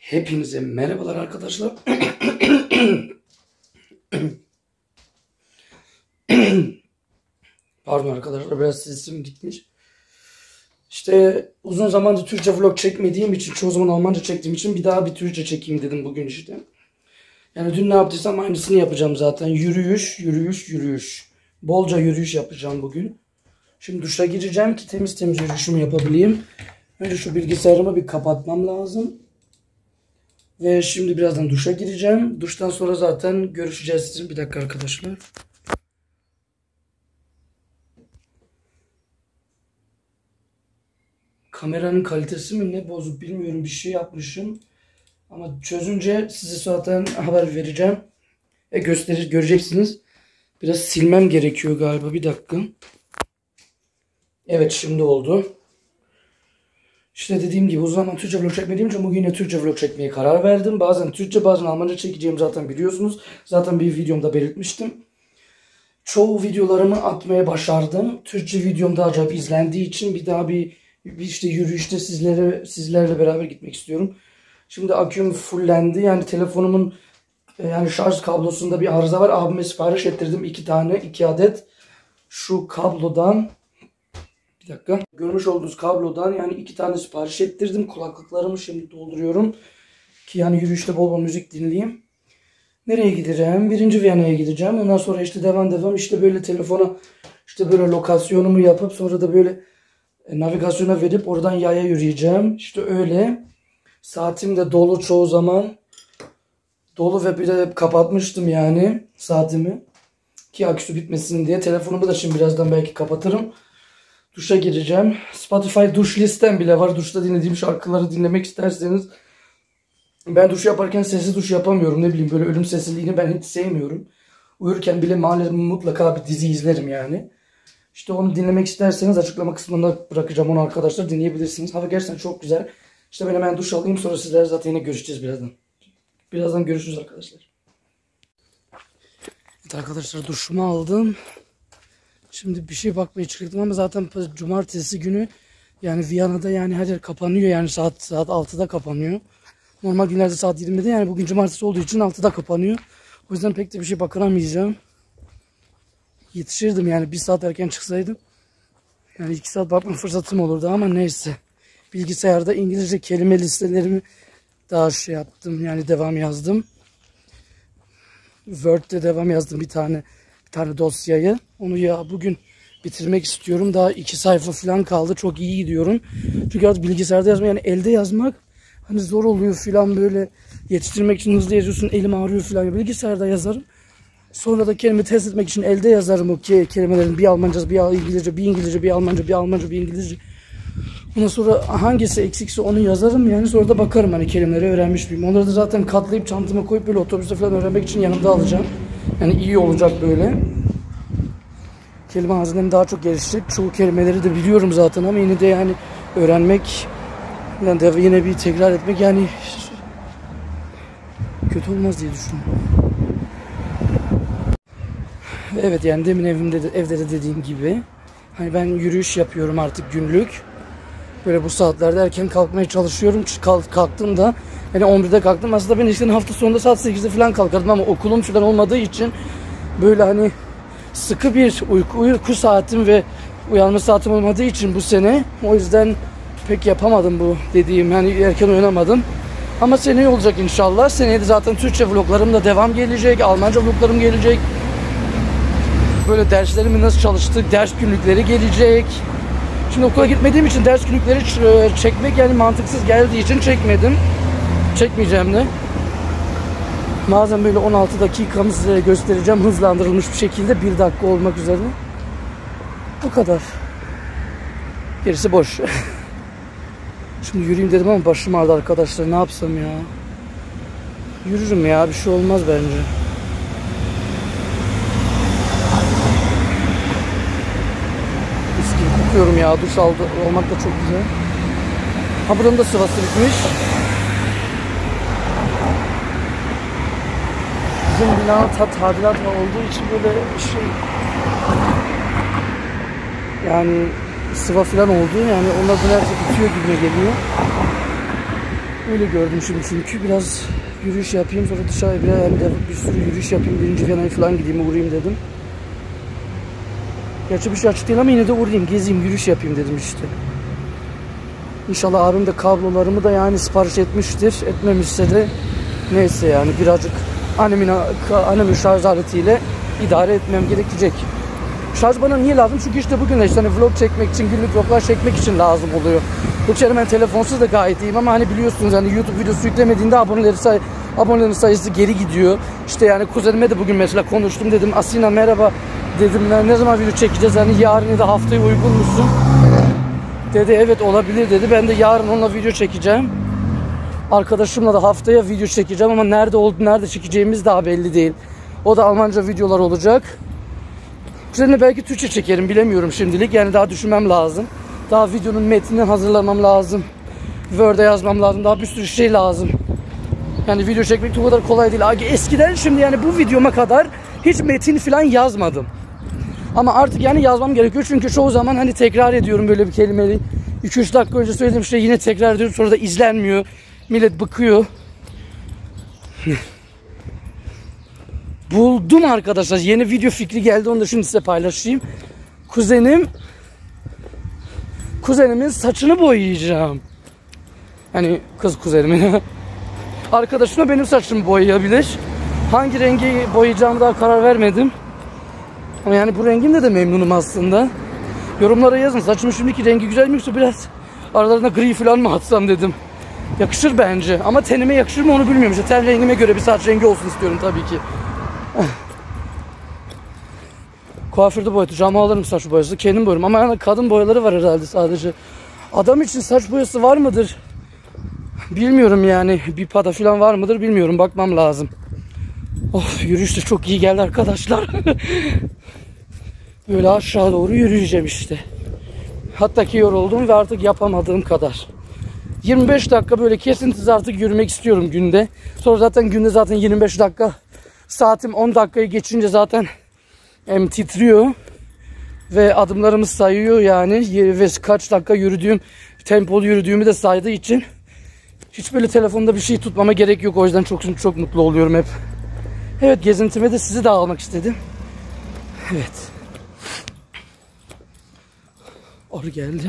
Hepinize merhabalar arkadaşlar. Pardon arkadaşlar, biraz sesim gitmiş. İşte uzun zamandır Türkçe vlog çekmediğim için, çoğu zaman Almanca çektiğim için bir daha bir Türkçe çekeyim dedim bugün işte. Yani dün ne yaptıysam aynısını yapacağım zaten. Yürüyüş. Bolca yürüyüş yapacağım bugün. Şimdi duşa gireceğim ki temiz yürüyüşümü yapabileyim. Önce şu bilgisayarımı bir kapatmam lazım. Ve şimdi birazdan duşa gireceğim. Duştan sonra zaten görüşeceğiz. Bir dakika arkadaşlar. Kameranın kalitesi mi ne bozuk bilmiyorum, bir şey yapmışım. Ama çözünce size zaten haber vereceğim. Göreceksiniz. Biraz silmem gerekiyor galiba, bir dakika. Evet, şimdi oldu. İşte dediğim gibi uzun zaman Türkçe vlog çekmediğim için bugün yine Türkçe vlog çekmeye karar verdim. Bazen Türkçe bazen Almanca çekeceğim zaten biliyorsunuz. Zaten bir videomda belirtmiştim. Çoğu videolarımı atmaya başardım. Türkçe videom daha acayip izlendiği için bir daha bir işte yürüyüşte sizlerle beraber gitmek istiyorum. Şimdi aküm fullendi. Yani telefonumun yani şarj kablosunda bir arıza var. Abime sipariş ettirdim 2 adet şu kablodan. Bir dakika. Görmüş olduğunuz kablodan yani 2 tane sipariş ettirdim. Kulaklıklarımı şimdi dolduruyorum. Ki yani yürüyüşte bol bol müzik dinleyeyim. Nereye gideceğim? 1. Viyana'ya gideceğim. Ondan sonra işte devam işte böyle telefona işte böyle lokasyonumu yapıp sonra da böyle navigasyona verip oradan yaya yürüyeceğim. İşte öyle. Saatim de dolu çoğu zaman. Dolu ve bir de kapatmıştım yani saatimi. Ki aküsü bitmesin diye. Telefonumu da şimdi birazdan belki kapatırım. Duşa gireceğim. Spotify duş listem bile var. Duşta dinlediğim şarkıları dinlemek isterseniz. Ben duş yaparken sessiz duş yapamıyorum. Ne bileyim, böyle ölüm sessizliğini ben hiç sevmiyorum. Uyurken bile maalesef mutlaka bir dizi izlerim yani. İşte onu dinlemek isterseniz açıklama kısmında bırakacağım onu arkadaşlar. Dinleyebilirsiniz. Hava gerçekten çok güzel. İşte ben hemen duş alayım, sonra sizlerle zaten yine görüşeceğiz birazdan. Birazdan görüşürüz arkadaşlar. Evet arkadaşlar, duşumu aldım. Şimdi bir şey bakmaya çıktım ama zaten cumartesi günü yani Viyana'da yani her yer kapanıyor, yani saat 6'da kapanıyor. Normal günlerde saat 20'de, yani bugün cumartesi olduğu için 6'da kapanıyor. O yüzden pek de bir şey bakamayacağım. Yetişirdim yani 1 saat erken çıksaydım. Yani 2 saat bakma fırsatım olurdu ama neyse. Bilgisayarda İngilizce kelime listelerimi daha şey yaptım, yani devam yazdım. Word'de devam yazdım bir tane dosyayı. Onu ya bugün bitirmek istiyorum. Daha 2 sayfa falan kaldı. Çok iyi gidiyorum. Çünkü artık bilgisayarda yazmak, yani elde yazmak hani zor oluyor falan, böyle yetiştirmek için hızlı yazıyorsun, elim ağrıyor falan. Bilgisayarda yazarım. Sonra da kelime test etmek için elde yazarım o kelimelerin, bir Almancası, bir İngilizce, bir İngilizce, bir Almanca, bir Almanca, bir İngilizce. Ondan sonra hangisi eksikse onu yazarım yani, sonra da bakarım hani kelimeleri öğrenmiş miyim. Onları da zaten katlayıp çantama koyup böyle otobüste falan öğrenmek için yanımda alacağım. Yani iyi olacak böyle. Kelime hazinem daha çok gelişecek. Çoğu kelimeleri de biliyorum zaten ama yine de yani öğrenmek, yani de yine bir tekrar etmek yani kötü olmaz diye düşünüyorum. Evet, yani demin evde de dediğim gibi hani ben yürüyüş yapıyorum artık günlük. Böyle bu saatlerde erken kalkmaya çalışıyorum. Kalktım da yani 11'de kalktım. Aslında ben işte hafta sonunda saat 8'de falan kalkardım ama okulum falan olmadığı için böyle hani sıkı bir uyku saatim ve uyanma saatim olmadığı için bu sene, o yüzden pek yapamadım bu dediğim, yani erken uyanamadım. Ama seneye olacak inşallah. Seneye de zaten Türkçe vloglarım da devam gelecek. Almanca vloglarım gelecek. Böyle derslerimi nasıl çalıştık, ders günlükleri gelecek. Şimdi okula gitmediğim için ders günlükleri çekmek yani mantıksız geldiği için çekmedim. Çekmeyeceğim de. Bazen böyle 16 dakikamı size göstereceğim hızlandırılmış bir şekilde, 1 dakika olmak üzere. Bu kadar. Gerisi boş. Şimdi yürüyeyim dedim ama başım ağrıdı arkadaşlar. Ne yapsam ya? Yürürüm ya, bir şey olmaz bence. Mis gibi kokuyorum ya. Duş olmak da çok güzel. Ha, buranın da sıvası bitmiş. Bizim bina tadilat olduğu için böyle şey, yani sıva falan oldu, yani onlar da neredeyse bitiyor gibi geliyor. Öyle gördüm şimdi çünkü biraz yürüyüş yapayım, sonra dışarıya bir sürü yürüyüş yapayım, birinci Viyana'ya falan gideyim, uğrayayım dedim. Gerçi bir şey açık değil ama yine de uğrayayım, gezeyim, yürüyüş yapayım dedim işte. İnşallah abim de kablolarımı da yani sipariş etmiştir, etmemişse de neyse yani birazcık annemin şarj aletiyle idare etmem gerekecek. Şarj bana niye lazım? Çünkü işte bugün işte hani vlog çekmek için, günlük vloglar çekmek için lazım oluyor. Yoksa ben telefonsuz da gayet iyiyim ama hani biliyorsunuz hani YouTube videosu yüklemediğinde abonelerin sayısı geri gidiyor. İşte yani kuzenime de bugün mesela konuştum, dedim Asina merhaba dedim, ne zaman video çekeceğiz, hani yarın ya da haftaya uygun musun? Dedi evet olabilir dedi. Ben de yarın onunla video çekeceğim. Arkadaşımla da haftaya video çekeceğim ama nerede çekeceğimiz daha belli değil. O da Almanca videolar olacak. Üzerine belki Türkçe çekerim, bilemiyorum şimdilik. Yani daha düşünmem lazım. Daha videonun metnini hazırlamam lazım. Word'e yazmam lazım. Daha bir sürü şey lazım. Yani video çekmek o kadar kolay değil. Eskiden şimdi yani bu videoma kadar hiç metin falan yazmadım. Ama artık yani yazmam gerekiyor. Çünkü çoğu zaman hani tekrar ediyorum böyle bir kelimeyi. 2-3 dakika önce söylediğim şey yine tekrar ediyorum. Sonra da izlenmiyor. Millet bıkıyor. Buldum arkadaşlar. Yeni video fikri geldi. Onu da şimdi size paylaşayım. Kuzenimin saçını boyayacağım. Yani kız kuzenimin. Arkadaşım benim saçımı boyayabilir. Hangi rengi boyayacağımı daha karar vermedim. Ama yani bu rengimle de memnunum aslında. Yorumlara yazın. Saçımın şimdiki rengi güzel mi yoksa biraz aralarına gri falan mı atsam dedim. Yakışır bence. Ama tenime yakışır mı onu bilmiyorum. İşte ten rengime göre bir saç rengi olsun istiyorum tabii ki. Kuaförde boyatacağım, alırım saç boyası. Kendim boyarım ama yani kadın boyaları var herhalde sadece. Adam için saç boyası var mıdır? Bilmiyorum yani. Bir pada falan var mıdır bilmiyorum. Bakmam lazım. Of, yürüyüş de çok iyi geldi arkadaşlar. Böyle aşağı doğru yürüyeceğim işte. Hatta ki yoruldum ve artık yapamadığım kadar. 25 dakika böyle kesintisiz artık yürümek istiyorum günde. Sonra zaten günde zaten 25 dakika. Saatim 10 dakikayı geçince zaten titriyor. Ve adımlarımı sayıyor yani. Ve kaç dakika yürüdüğüm, tempolu yürüdüğümü de saydığı için hiç böyle telefonda bir şey tutmama gerek yok. O yüzden çok mutlu oluyorum hep. Evet, gezintime de sizi de almak istedim. Evet. Arı geldi.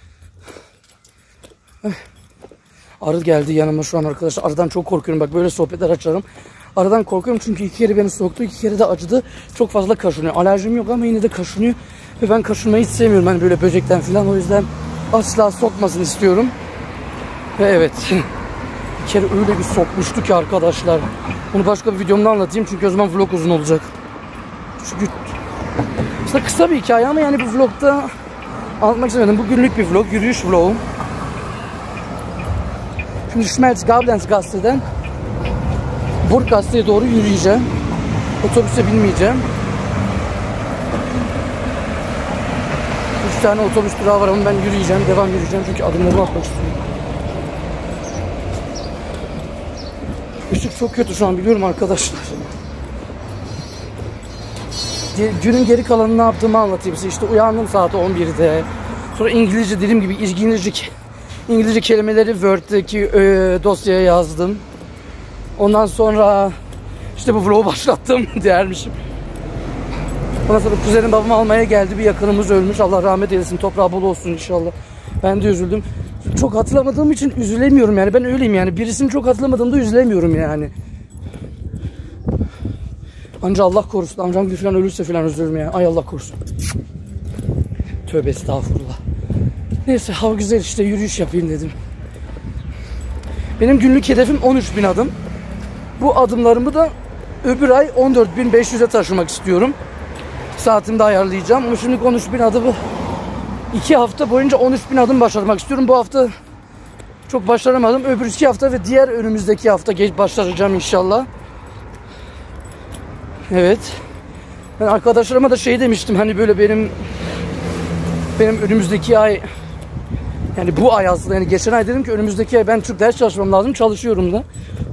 Arı geldi yanıma şu an arkadaşlar. Arıdan çok korkuyorum. Bak böyle sohbetler açarım. Arıdan korkuyorum çünkü 2 kere beni soktu. 2 kere de acıdı. Çok fazla kaşınıyor. Alerjim yok ama yine de kaşınıyor. Ve ben kaşınmayı hiç sevmiyorum. Hani böyle böcekten falan. O yüzden asla sokmasın istiyorum. Ve evet. Bir kere öyle bir sokmuştu ki arkadaşlar. Bunu başka bir videomda anlatayım. Çünkü o zaman vlog uzun olacak. Çünkü aslında kısa bir hikaye ama yani bu vlogda anlatmak istemedim. Bu günlük bir vlog. Yürüyüş vlogu. Şimdi Schmelz-Gablenz-Gasse'den Burggasse'ye doğru yürüyeceğim. Otobüse binmeyeceğim. 3 tane otobüs durağı var ama ben yürüyeceğim. Devam yürüyeceğim çünkü adımlarımı atmak istiyorum. Işık çok kötü şu an biliyorum arkadaşlar. Günün geri kalanını ne yaptığımı anlatayım size. İşte uyandım saat 11'de. Sonra İngilizce dediğim gibi İngilizce kelimeleri Word'deki dosyaya yazdım. Ondan sonra işte bu vlogu başlattım dermişim. Ondan sonra kuzenim babamı almaya geldi. Bir yakınımız ölmüş. Allah rahmet eylesin. Toprağı bol olsun inşallah. Ben de üzüldüm. Çok hatırlamadığım için üzülemiyorum yani. Ben öyleyim yani. Birisini çok hatırlamadığımda üzülemiyorum yani. Anca Allah korusun. Amcam gibi falan ölürse falan üzülürüm yani. Ay Allah korusun. Tövbe estağfurullah. Neyse hava güzel işte, yürüyüş yapayım dedim. Benim günlük hedefim 13.000 adım. Bu adımlarımı da öbür ay 14.500'e taşımak istiyorum. Saatimi de ayarlayacağım. Ama şimdi 13.000 adımı 2 hafta boyunca 13.000 adım başarmak istiyorum. Bu hafta çok başaramadım. Öbür 2 hafta ve diğer önümüzdeki hafta başaracağım inşallah. Evet. Ben arkadaşlarıma da şey demiştim. Hani böyle benim önümüzdeki ay, yani bu ay aslında, yani geçen ay dedim ki önümüzdeki ay ben çok ders çalışmam lazım. Çalışıyorum da.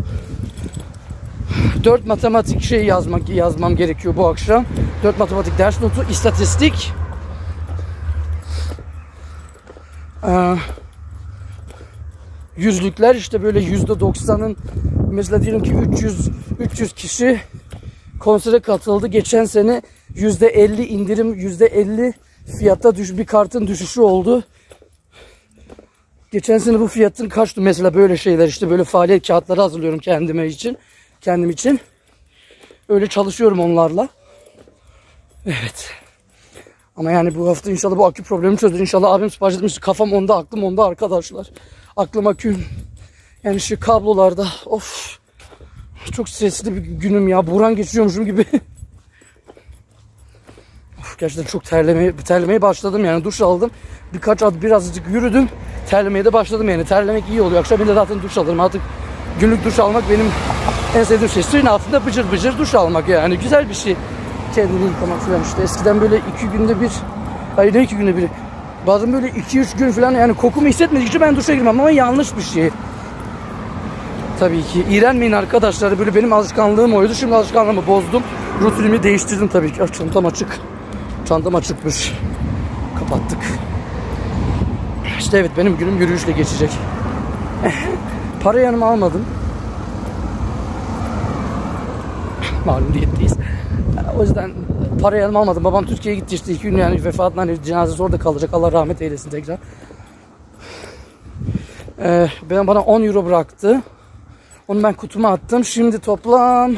4 matematik yazmam gerekiyor bu akşam. 4 matematik ders notu, istatistik. yüzlükler işte böyle %90'ın mesela diyelim ki 300 kişi konsere katıldı. Geçen sene %50 indirim, %50 fiyatta bir kartın düşüşü oldu. Geçen sene bu fiyatın kaçtı mesela böyle şeyler işte böyle faaliyet kağıtları hazırlıyorum kendim için. Öyle çalışıyorum onlarla. Evet. Ama yani bu hafta inşallah bu akü problemi çözülür. İnşallah abim sipariş etmiş. Kafam onda, aklım onda arkadaşlar. Aklım aküm. Yani şu kablolarda. Of. Çok stresli bir günüm ya. Buran geçiriyormuşum gibi. Of, gerçekten çok terlemeye başladım yani. Duş aldım. Birazcık yürüdüm. Terlemeye de başladım yani. Terlemek iyi oluyor. Akşam bir de zaten duş alırım. Artık günlük duş almak benim en sevdiğim şey. Suyun altında bıcır bıcır duş almak yani. Güzel bir şey. Kendini yıkamak falan işte. Eskiden böyle 2 günde bir, hayır ne 2 günde bir, bazen böyle 2-3 gün falan yani kokumu hissetmedikçe ben duşa girmem ama yanlış bir şey. Tabii ki. İğrenmeyin arkadaşlar. Böyle benim alışkanlığım oydu. Şimdi alışkanlığımı bozdum. Rutinimi değiştirdim tabii ki. Çantam açık. Çantam açıkmış. Kapattık. İşte evet benim günüm yürüyüşle geçecek. Para yanıma almadım. Malum diyetteyiz. O yüzden para yanıma almadım. Babam Türkiye'ye gitti işte 2 gün yani vefatından hani cenazesi orada kalacak. Allah rahmet eylesin tekrar. Bana 10 euro bıraktı. Onu ben kutuma attım. Şimdi toplam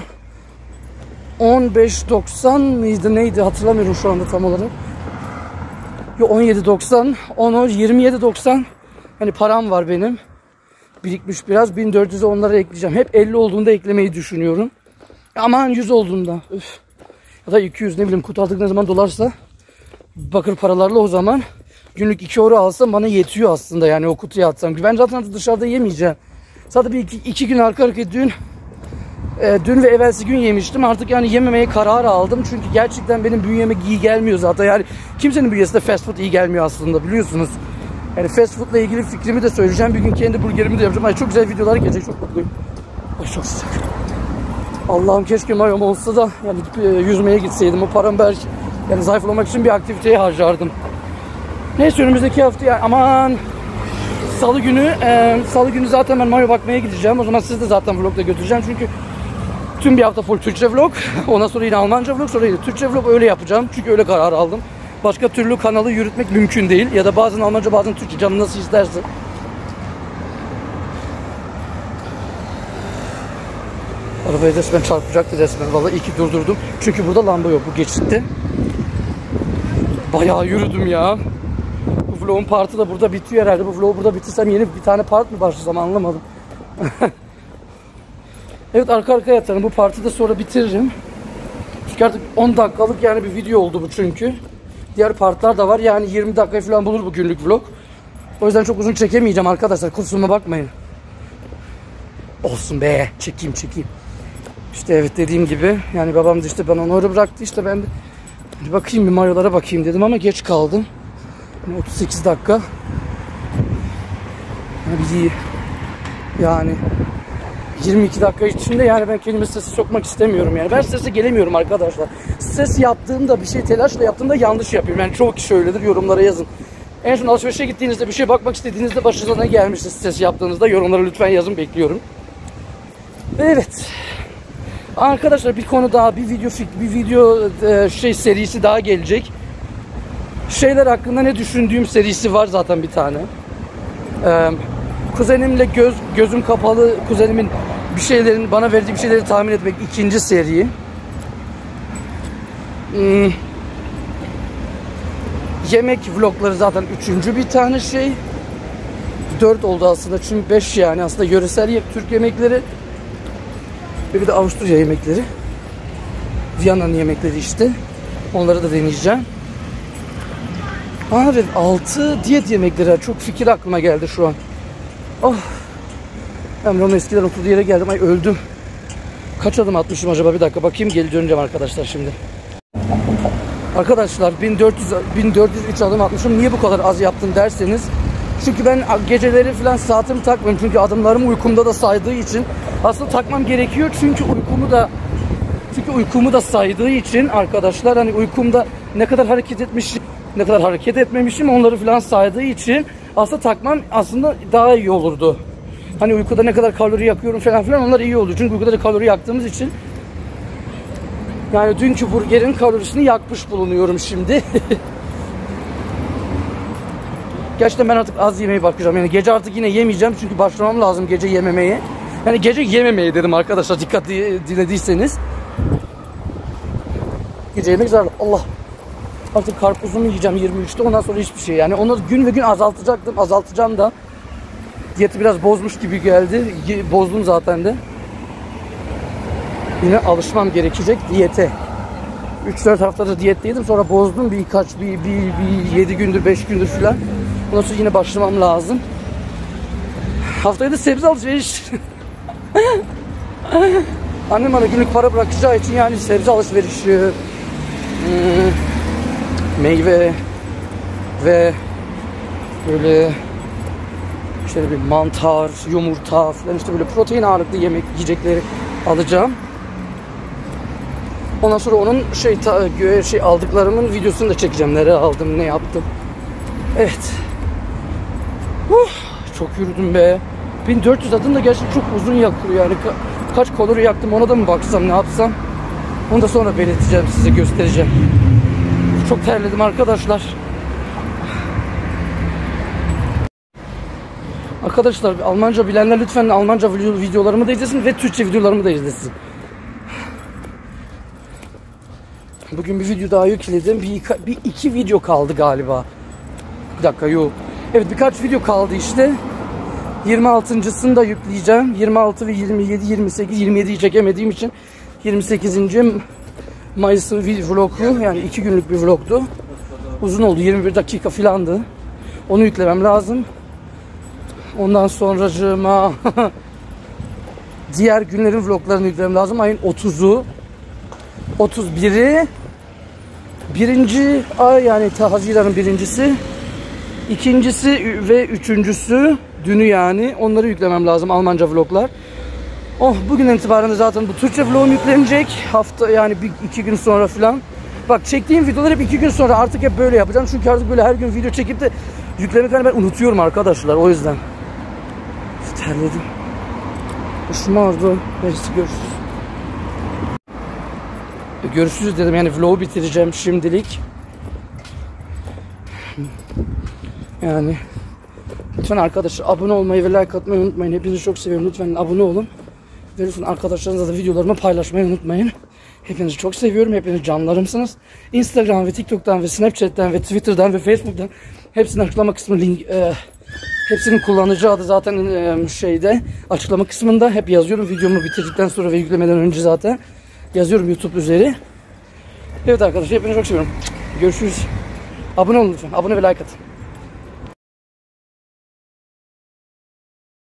15.90 mıydı neydi hatırlamıyorum şu anda tam olarak. Yok 17.90, 27.90 hani param var benim. Birikmiş biraz. 1400'e onlara ekleyeceğim. Hep 50 olduğunda eklemeyi düşünüyorum. Aman 100 olduğunda. Üf. Ya da 200 ne bileyim kutu aldık ne zaman dolarsa bakır paralarla o zaman günlük 2 euro alsam bana yetiyor aslında yani o kutuya atsam. Ben zaten dışarıda yemeyeceğim. Sadece bir iki gün arka arkaya dün ve evvelsi gün yemiştim. Artık yani yememeye karar aldım. Çünkü gerçekten benim bünyeme iyi gelmiyor zaten. Yani kimsenin bünyesinde fast food iyi gelmiyor aslında biliyorsunuz. Yani fast foodla ilgili fikrimi de söyleyeceğim. Bir gün kendi burgerimi de yapacağım. Ay çok güzel videolar gelecek. Çok mutluyum. Ay çok sıcak. Allah'ım keşke mayom olsa da yani yüzmeye gitseydim. O paramı belki yani zayıflamak için bir aktiviteye harcardım. Neyse önümüzdeki hafta yani aman Salı günü zaten ben mayo bakmaya gideceğim. O zaman sizi de zaten vlogla götüreceğim. Çünkü tüm bir hafta full Türkçe vlog. Ondan sonra yine Almanca vlog. Sonra yine Türkçe vlog öyle yapacağım. Çünkü öyle karar aldım. Başka türlü kanalı yürütmek mümkün değil. Ya da bazen Almanca bazen Türkçe canım nasıl isterse. Arabayı resmen çarpacaktı resmen. Vallahi iyi ki durdurdum. Çünkü burada lamba yok bu geçitte. Bayağı yürüdüm ya. Bu vlogun partı da burada bitiyor herhalde. Bu vlogu burada bitirsem yeni bir tane part mı başlasam anlamadım. Evet arka arkaya atarım. Bu partı da sonra bitiririm. Çünkü artık 10 dakikalık yani bir video oldu bu çünkü. Diğer partlar da var. Yani 20 dakika falan bulur bu günlük vlog. O yüzden çok uzun çekemeyeceğim arkadaşlar. Kusuruma bakmayın. Olsun be. Çekeyim. İşte evet dediğim gibi. Yani babam da işte bana onu bıraktı. İşte ben de bir bakayım bir mayolara bakayım dedim ama geç kaldım. 38 dakika. Yani 22 dakika içinde yani ben kendimi strese sokmak istemiyorum yani. Ben strese gelemiyorum arkadaşlar. Stres yaptığımda bir şey telaşla yaptığımda yanlış yapıyorum. Yani çoğu kişi öyledir, yorumlara yazın. En son alışverişe gittiğinizde bir şey bakmak istediğinizde başınıza ne gelmişti stres yaptığınızda yorumlara lütfen yazın, bekliyorum. Evet. Arkadaşlar bir konu daha, bir video serisi daha gelecek. Şeyler hakkında ne düşündüğüm serisi var zaten bir tane. Kuzenimle gözüm kapalı kuzenimin bana verdiği bir şeyleri tahmin etmek ikinci seri. Yemek vlogları zaten üçüncü bir tane şey. 4 oldu aslında çünkü 5 yani aslında yöresel Türk yemekleri. Ve bir de Avusturya yemekleri. Viyana'nın yemekleri işte. Onları da deneyeceğim. Evet 6 diyet yemekleri. Çok fikir aklıma geldi şu an. Oh. Emre'nin eskiden oturduğu yere geldim. Ay öldüm. Kaç adım atmışım acaba? Bir dakika bakayım. Geri döneceğim arkadaşlar şimdi. Arkadaşlar 1403 adım atmışım. Niye bu kadar az yaptım derseniz. Çünkü ben geceleri falan saatimi takmıyorum. Çünkü adımlarım uykumda da saydığı için. Aslında takmam gerekiyor. Çünkü uykumu da saydığı için arkadaşlar. Hani uykumda ne kadar hareket etmemişim onları falan saydığı için aslında takmam aslında daha iyi olurdu. Hani uykuda ne kadar kalori yakıyorum falan filan, onlar iyi oluyor. Çünkü uykuda da kalori yaktığımız için. Yani dünkü burgerin kalorisini yakmış bulunuyorum şimdi. Gerçekten ben artık az yemeye bakacağım. Yani gece artık yine yemeyeceğim. Çünkü başlamam lazım gece yememeye. Yani gece yememeye dedim arkadaşlar, dikkatli dinlediyseniz. Gece yemek zararlı. Allah. Artık karpuzumu yiyeceğim 23'te. Ondan sonra hiçbir şey. Yani onu gün ve gün azaltacaktım. Azaltacağım da. Diyeti biraz bozmuş gibi geldi. Bozdum zaten de. Yine alışmam gerekecek diyete. 3-4 haftada diyetteydim. Sonra bozdum. Bir 7 gündür 5 gündür falan. Ondan sonra yine başlamam lazım. Haftaya da sebze alışveriş. Annem bana günlük para bırakacağı için yani sebze alışverişi, meyve ve böyle işte bir mantar, yumurta falan, işte böyle protein ağırlıklı yiyecekleri alacağım. Ondan sonra onun aldıklarımın videosunu da çekeceğim. Nereye aldım, ne yaptım. Evet. Çok yürüdüm be. 1400 adım da gerçekten çok uzun yakıyor yani. Kaç kalori yaktım, ona da mı baksam, ne yapsam? Onu da sonra belirteceğim, size göstereceğim. Çok terledim arkadaşlar. Arkadaşlar, Almanca bilenler lütfen Almanca videolarımı da izlesin ve Türkçe videolarımı da izlesin. Bugün bir video daha yükledim. Bir iki video kaldı galiba. Bir dakika, yok. Evet, birkaç video kaldı işte. 26.sını da yükleyeceğim. 26 ve 27, 28, 27'yi çekemediğim için 28. Mayıs'ın vlogu, yani 2 günlük bir vlogdu. Uzun oldu, 21 dakika filandı. Onu yüklemem lazım. Ondan sonracığıma diğer günlerin vloglarını yüklemem lazım. Ayın 30'u, 31'i, 1. ay yani Haziran'ın 1.'si, 2.'si ve 3.'sü dünü, yani onları yüklemem lazım, Almanca vloglar. Bugün itibaren de zaten bu Türkçe vlogum yüklenecek. Hafta yani 2 gün sonra falan. Bak, çektiğim videolar hep 2 gün sonra, artık hep böyle yapacağım. Çünkü artık böyle her gün video çekip de yüklemekten ben unutuyorum arkadaşlar, o yüzden. Terledim. Başım ağrıdı. Neyse, görüşürüz. Görüşürüz dedim, yani vlogu bitireceğim şimdilik. Yani lütfen arkadaşlar abone olmayı ve like atmayı unutmayın. Hepinizi çok seviyorum. Lütfen abone olun. Ve lütfen arkadaşlarınızla da videolarımı paylaşmayı unutmayın. Hepinizi çok seviyorum. Hepiniz canlarımsınız. Instagram ve TikTok'tan ve Snapchat'ten ve Twitter'dan ve Facebook'tan hepsinin açıklama kısmı hepsinin kullanıcı adı zaten açıklama kısmında hep yazıyorum. Videomu bitirdikten sonra ve yüklemeden önce zaten yazıyorum YouTube üzeri. Evet arkadaşlar, hepinizi çok seviyorum. Görüşürüz. Abone olun lütfen. Abone ve like atın.